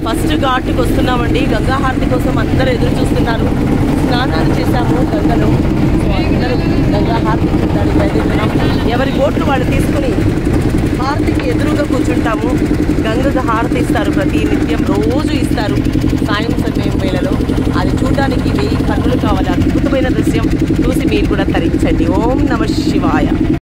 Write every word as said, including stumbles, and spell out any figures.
First ఘాట్కి వస్తున్నామండి. Ganga హారతి కోసం అందరూ ఎదురు చూస్తున్నారు. స్నానాలు చేశాము గంగలో. అందరూ గంగా హారతి చూడడానికి బయలుదేరుతున్నాం. ఎవరి బోట్లు వాళ్ళు తీసుకుని హారతికి ఎదురుగా కూర్చుంటాము. గంగకు హారతి ఇస్తారు, ప్రతి నిత్యం రోజు ఇస్తారు సాయం సమయం వేళలో. అది చూడడానికి వెయ్యి కన్నులు కావాలి. అద్భుతమైన దృశ్యం చూసి మీరు కూడా తరించండి. ఓం నమ శివాయ.